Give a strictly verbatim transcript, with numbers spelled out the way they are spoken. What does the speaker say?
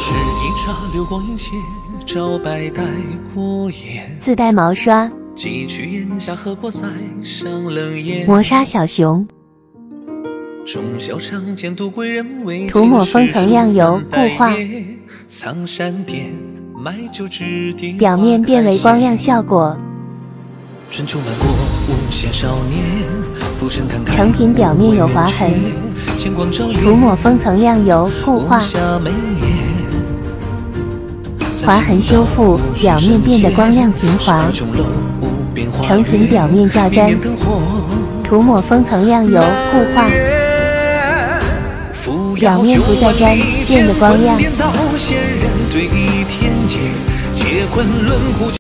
是一刹流光映斜，照白带过眼。 自带毛刷， 几曲烟霞和过塞上冷眼。 磨砂小熊， 忠孝常见杜贵人为涂抹封层亮油固化， 藏山殿买酒之地， 表面变为光亮效果。 春秋漫过无限少年，浮沉看看成品表面有划痕， 乾光照涂抹封层亮油固化，划痕修复，表面变得光亮平滑。成品表面较粘，涂抹封层亮油固化，表面不再粘，变得光亮。